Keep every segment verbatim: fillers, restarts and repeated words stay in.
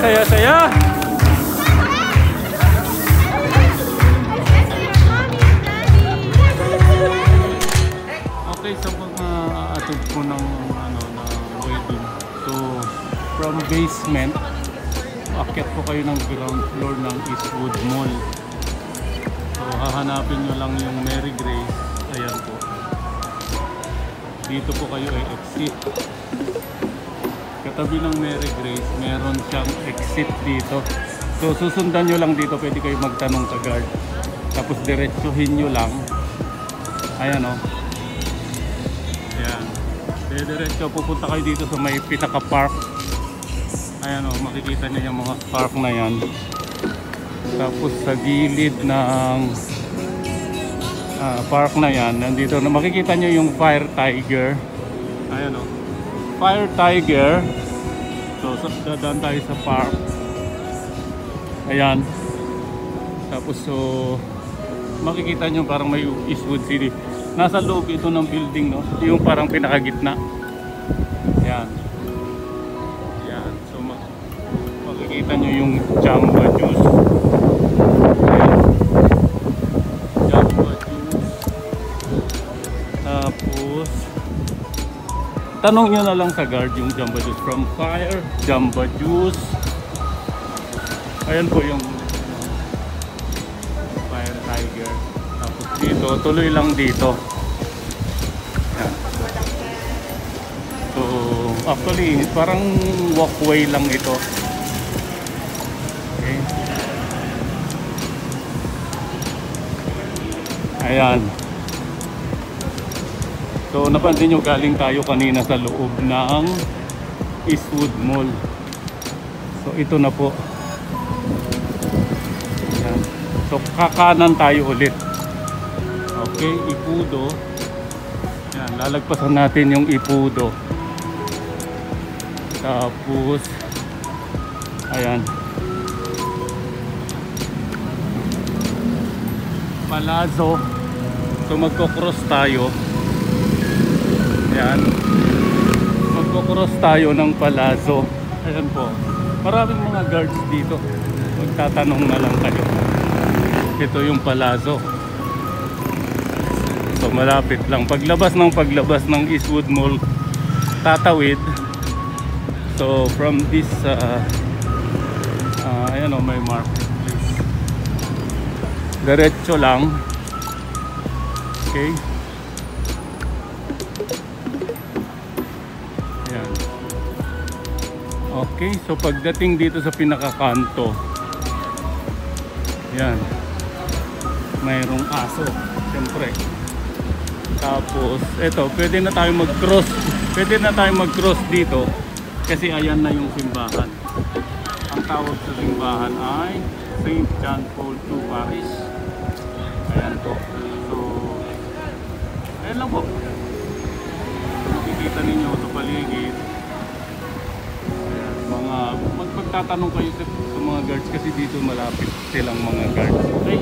saya, saya! Okay, so mga atog po ng ano, na wedding. So, from basement, akyat po kayo ng ground floor ng Eastwood Mall. So, hahanapin nyo lang yung Mary Grace. Ayan po. Dito po kayo ay exit. Katabi ng Mary Grace, meron siyang exit dito. So, susundan nyo lang dito. Pwede kayo magtanong sa guard. Tapos, diretsuhin nyo lang. Ayan o. Ayan. Diretso, pupunta kayo dito sa may pinaka-park. Ayan o, makikita nyo yung mga park na yan. Tapos, sa gilid ng uh, park na yan, nandito na makikita nyo yung Fire Tiger. Ayan o. Fire Tiger. So, dadaan tayo sa park. Ayan. Tapos, so, makikita nyo parang may Eastwood City. Nasa loob ito ng building, no? Yung parang pinakagitna. Ayan. Ayan. So, mak makikita nyo yung Jamba Juice. Ayan. Jamba Juice. Tapos, tanong nyo na lang sa guard yung Jamba Juice. From Fire, Jamba Juice. Ayan po yung Fire Tiger. Tapos dito, tuloy lang dito. Ayan. So, actually, parang walkway lang ito. Okay. Ayan. So, napansin nyo, galing tayo kanina sa loob ng Eastwood Mall. So, ito na po. Ayan. So, kakanan tayo ulit. Okay, Ipudo. Ayan, lalagpasan natin yung Ipudo. Tapos, ayan. Palazzo. So, magkocross tayo. Ayan. Magkocross tayo ng Palazzo. Ayan po. Maraming mga guards dito. Magtatanong na lang kayo. Ito yung Palazzo. So malapit lang. Paglabas ng paglabas ng Eastwood Mall, tatawid. So from this, uh, uh, ayan o, may marketplace. Diretso lang. Okay. Ayan. Okay, so pagdating dito sa pinakakanto, yan, mayroong aso, siyempre. Tapos eto, pwede na tayo mag-cross. Pwede na tayo mag-cross dito kasi ayan na yung simbahan. Ang tawag sa simbahan ay Saint John Paul the Second Parish. Ayan po. So, ayan lang po. Makikita ninyo sa paligid. Ayan, mga magpagtatanong kayo sa, sa mga guards kasi dito malapit silang mga guards. Okay?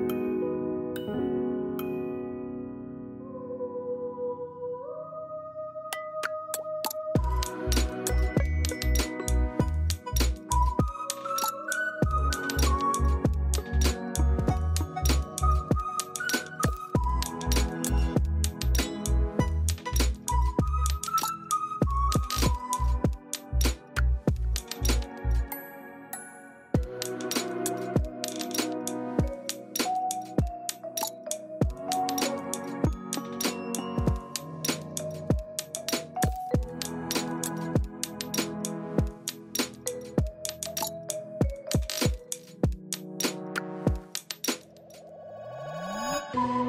Bye.